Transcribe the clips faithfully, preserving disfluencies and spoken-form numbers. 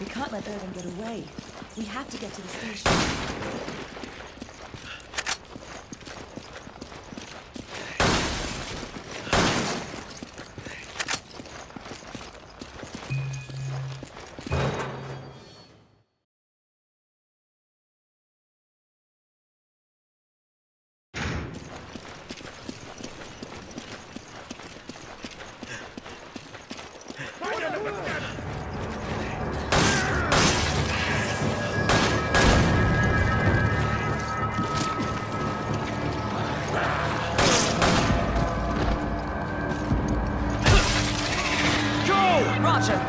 We can't let Irving get away. We have to get to the station. Roger.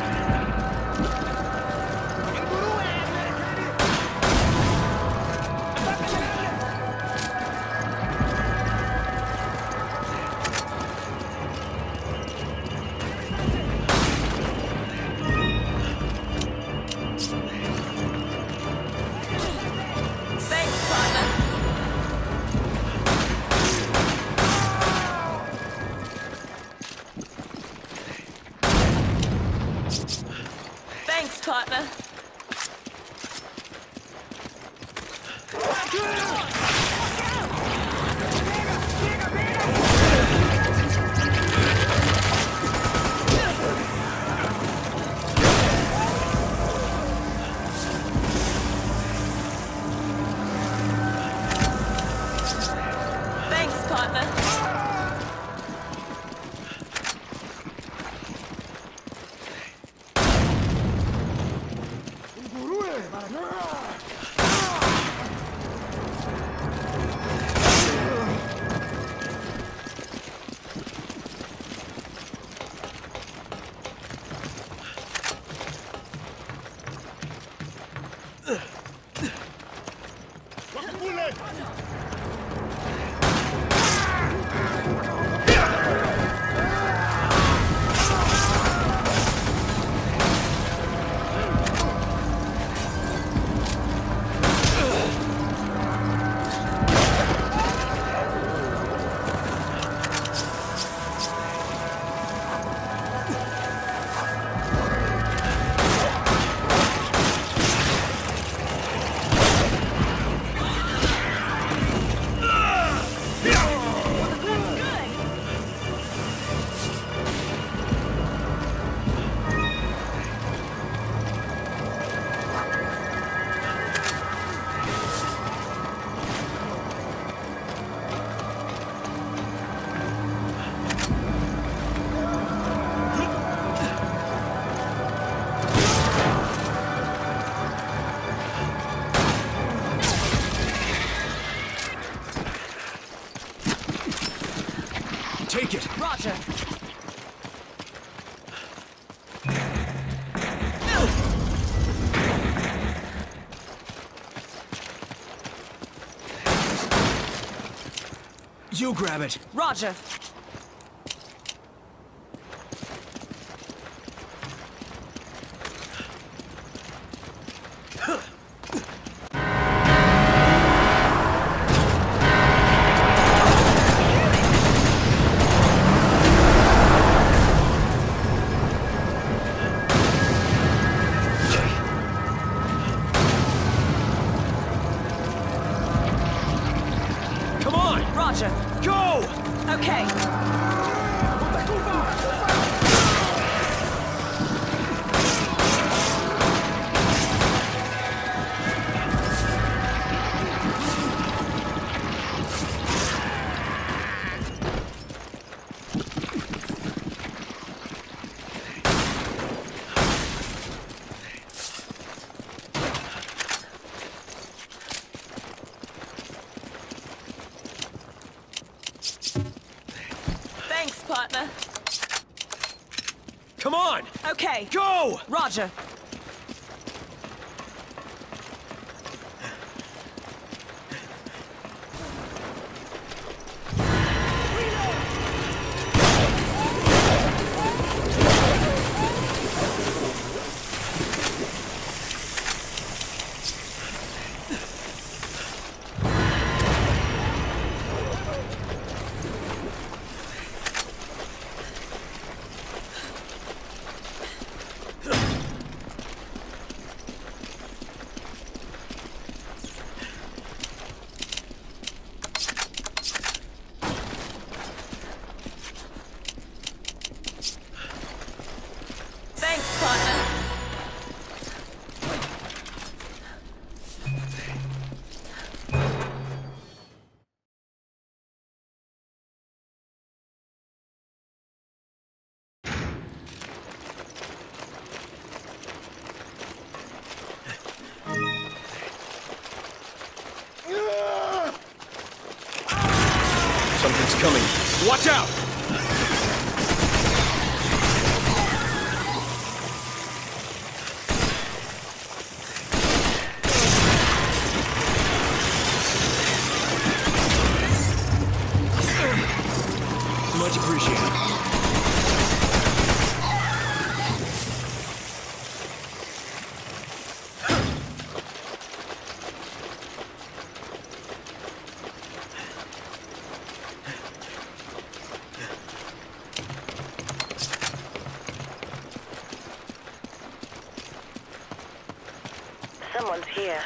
Thanks, partner. Thanks, partner. Thanks, partner. Take it! Roger. You grab it! Roger. Come on! Roger. Go! Okay. Thanks, partner. Come on! Okay. Go! Roger. incoming. Watch out! Much appreciated. Someone's here.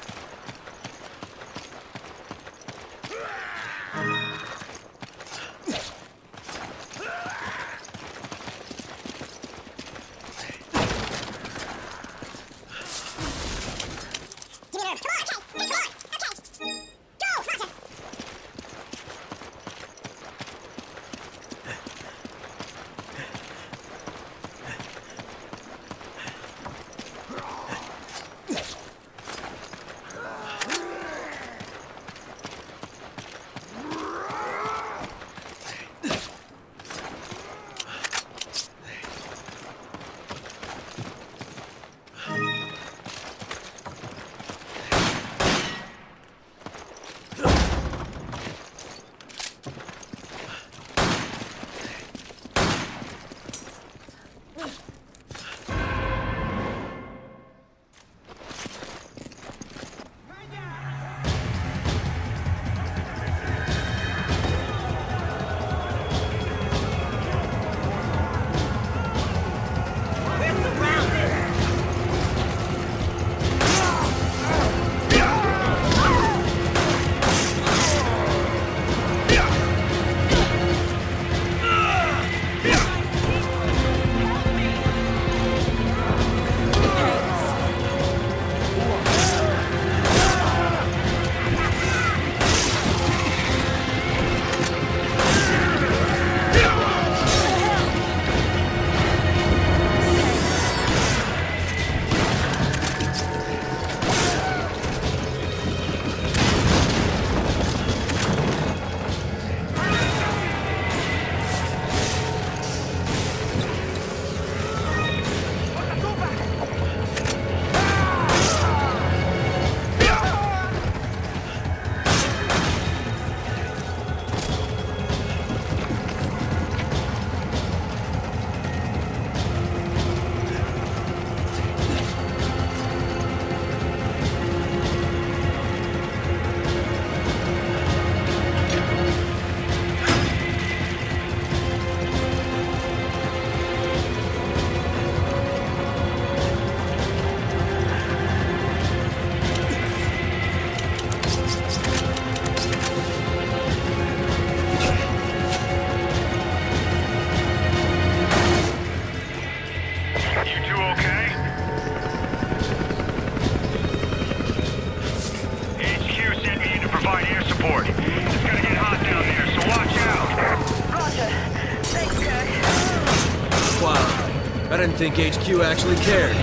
I didn't think H Q actually cared.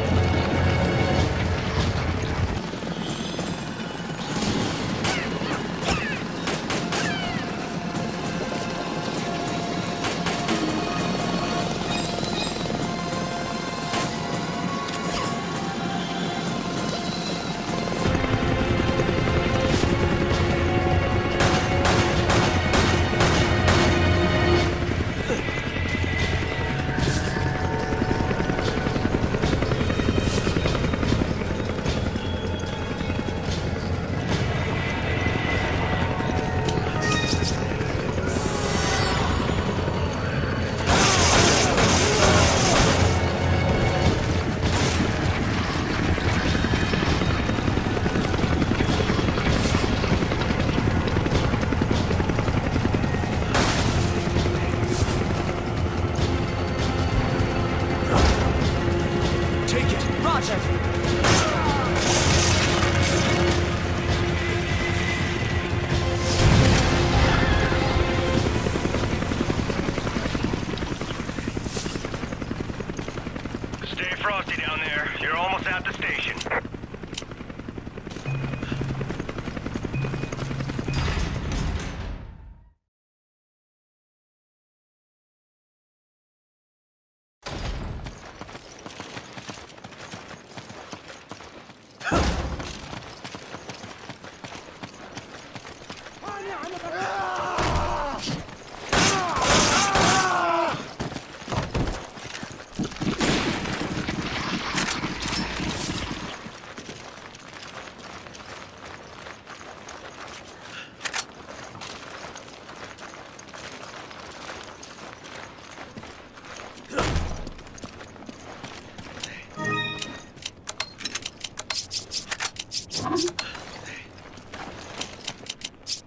Stay frosty down there. You're almost at the station.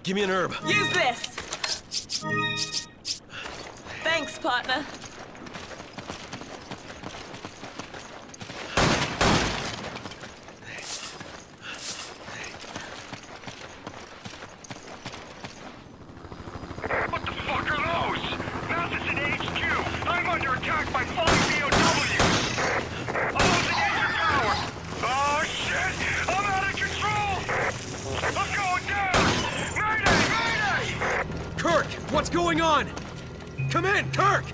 Give me an herb. Use this! Thanks, partner. What the fuck are those? Mathis in H Q! I'm under attack by five B O Ws! I'm losing engine power! Oh shit! I'm out of control! I'm going down! Mayday! Mayday! Kirk, what's going on? Come in, Kirk!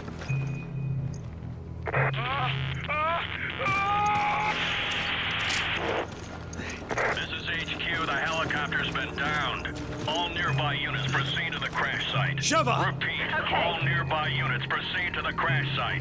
This is H Q. The helicopter's been downed. All nearby units proceed to the crash site. Sheva! Repeat. All nearby units proceed to the crash site.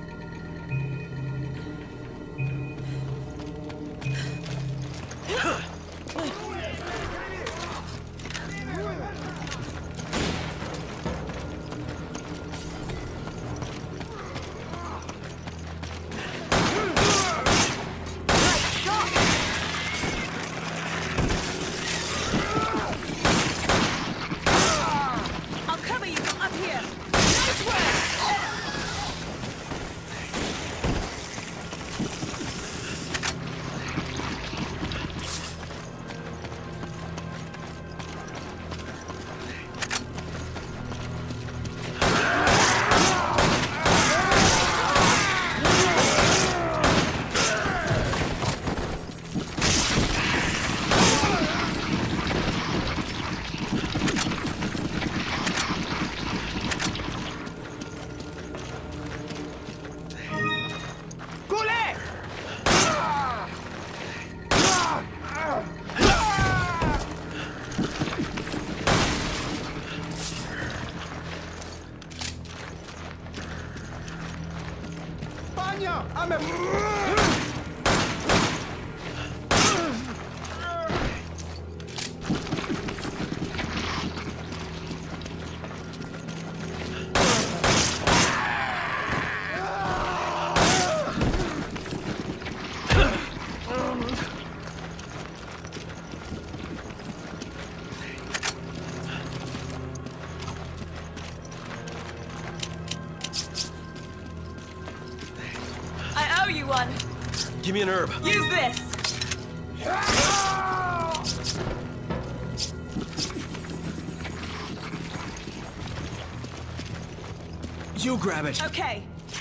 I'll cover you from up here. Nice work! I owe you one. Give me an herb. Use this! You grab it. Okay.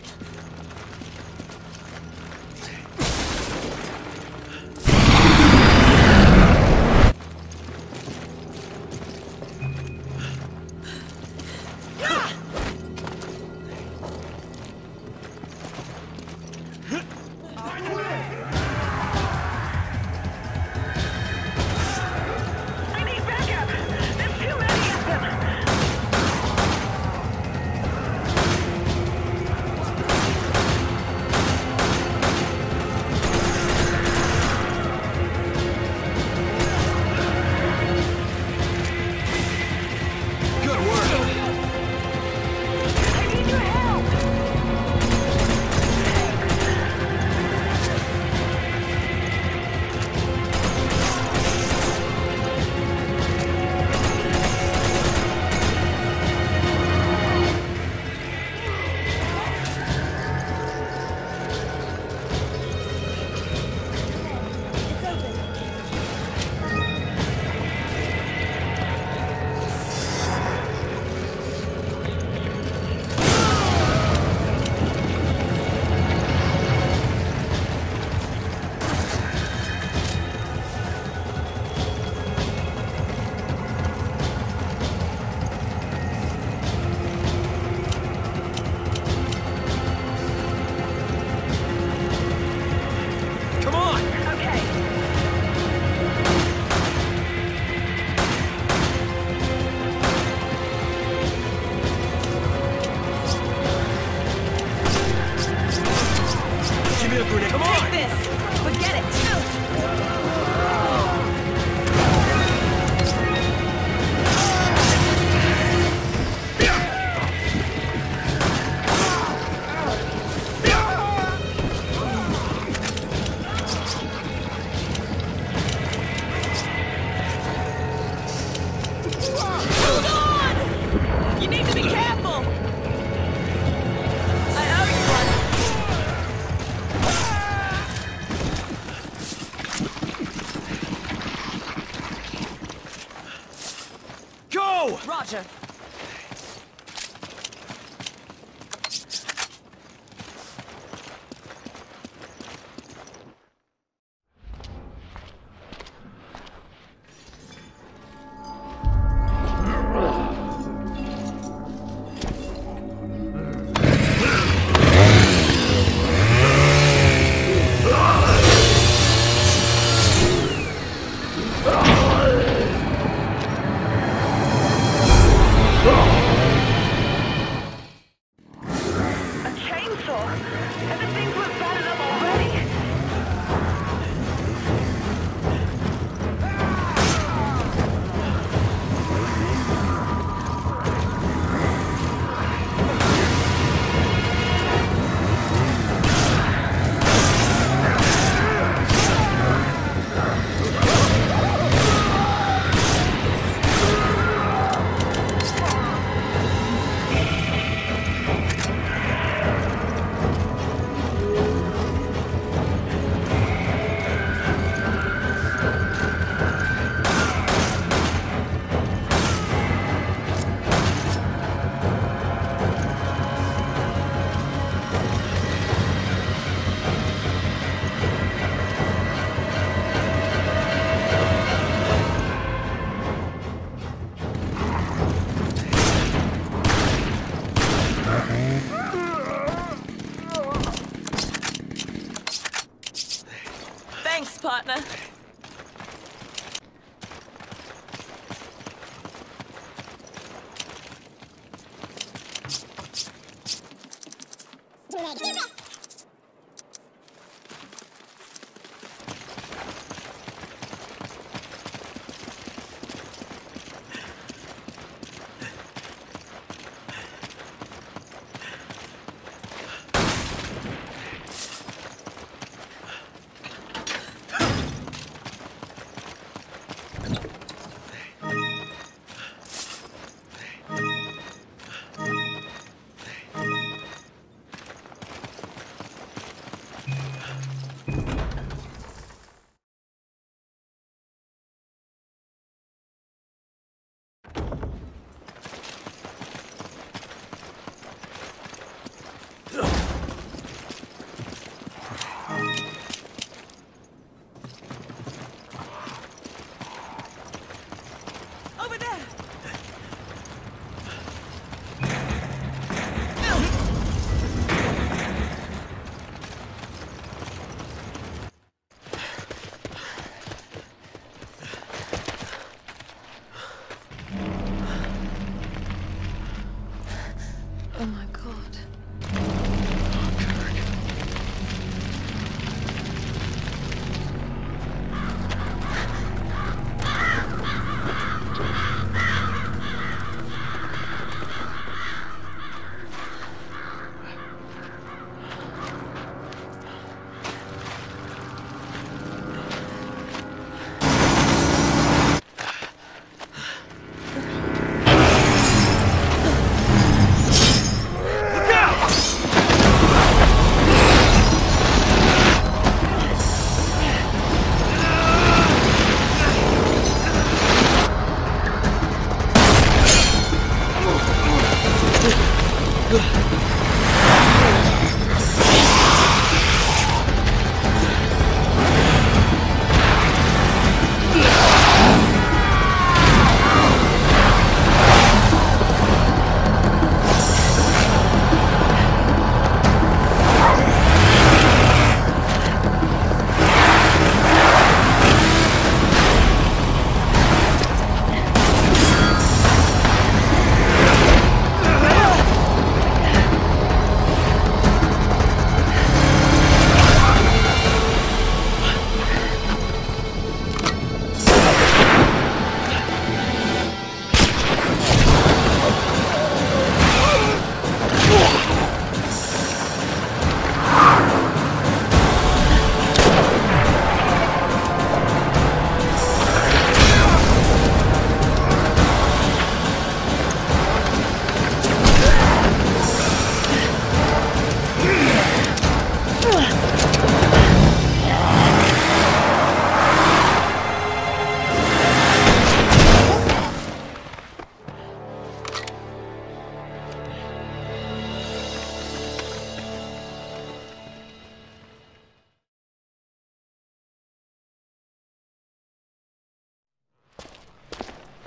I need backup! There's too many of them! Good work. I need your help! It's open. Come on! Okay. Give me a grenade. Come on! Take this! Forget it! Roger. Thanks, partner.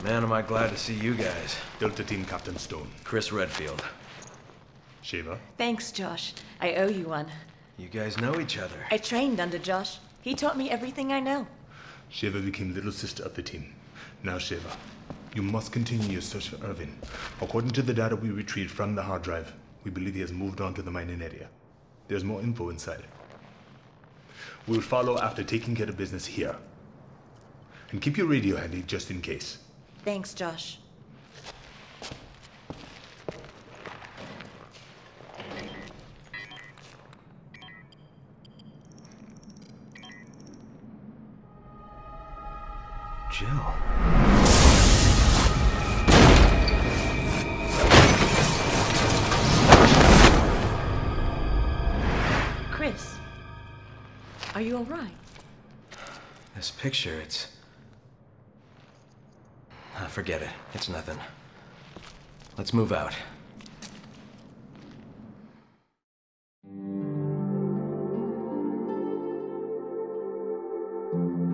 Man, am I glad to see you guys. Delta Team Captain Stone. Chris Redfield. Shiva. Thanks, Josh. I owe you one. You guys know each other. I trained under Josh. He taught me everything I know. Shiva became little sister of the team. Now, Shiva, you must continue your search for Irvin. According to the data we retrieved from the hard drive, we believe he has moved on to the mining area. There's more info inside. We'll follow after taking care of business here. And keep your radio handy just in case. Thanks, Josh. Jill. Chris, are you all right? This picture, it's... Ah, forget it. It's nothing. Let's move out. Thank you.